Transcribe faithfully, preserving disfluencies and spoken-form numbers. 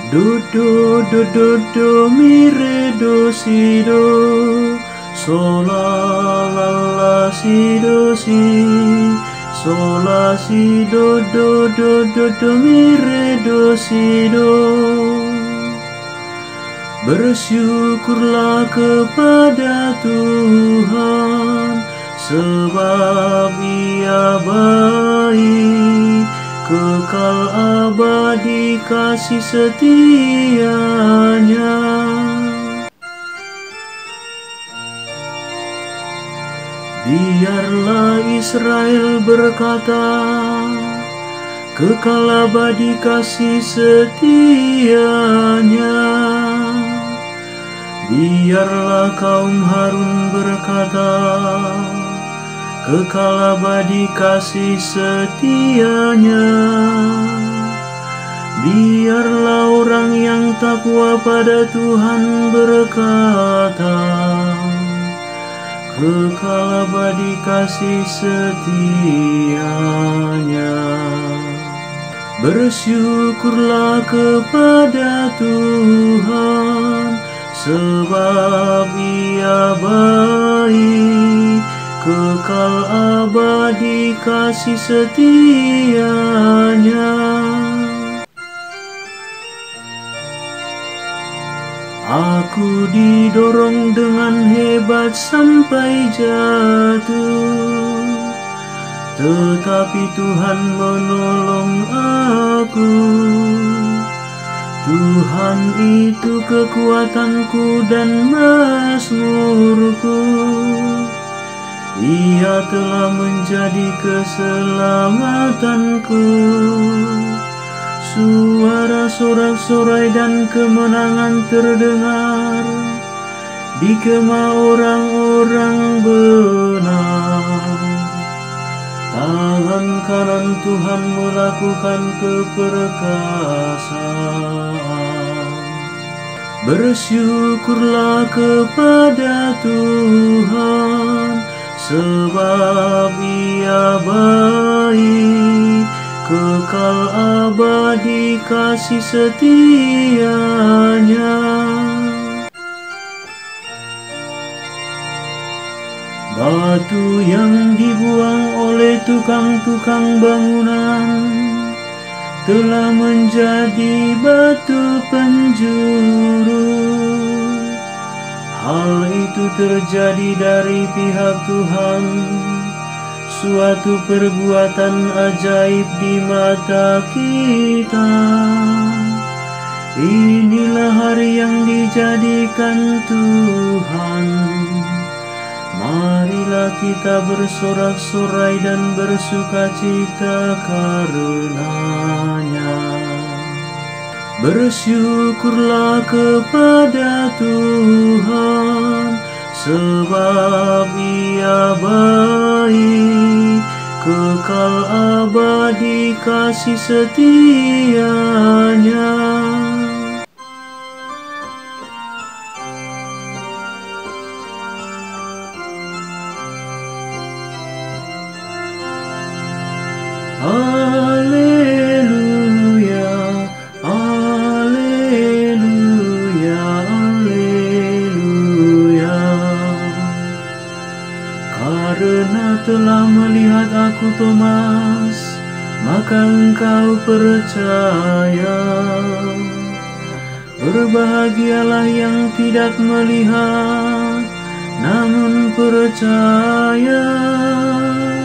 Do do do do do mi re do si do, sol la la la si do si, sol la si do do do do do mi re do si do. Bersyukurlah kepada Tuhan, sebab Ia baik, kekal abadi kasih setianya. Biarlah Israel berkata, kekal abadi kasih setianya. Biarlah kaum Harun berkata, kekal abadi kasih setianya. Biarlah orang yang takwa pada Tuhan berkata, kekal abadi kasih setianya. Bersyukurlah kepada Tuhan, sebab Ia baik, kekal abadi kasih setianya. Aku didorong dengan hebat sampai jatuh, tetapi Tuhan menolong aku. Tuhan itu kekuatanku dan mazmurku. Ia telah menjadi keselamatanku. Suara sorak-sorai dan kemenangan terdengar di kemah orang-orang benar. Tangan kanan Tuhan melakukan keperkasaan. Bersyukurlah kepada Tuhan, sebab Ia baik, kekal abadi kasih setianya. Batu yang dibuang oleh tukang-tukang bangunan telah menjadi batu penjuru. Hal itu terjadi dari pihak Tuhan, suatu perbuatan ajaib di mata kita. Inilah hari yang dijadikan Tuhan. Marilah kita bersorak-sorai dan bersukacita karenanya. Bersyukurlah kepada Tuhan, sebab Ia baik, kekal abadi kasih setianya. Haleluya, haleluya, haleluya. Karena telah melihat aku Thomas, maka engkau percaya. Berbahagialah yang tidak melihat, namun percaya.